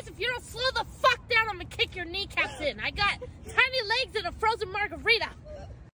Otherwise, if you don't slow the fuck down, I'm gonna kick your kneecaps in. I got tiny legs and a frozen margarita.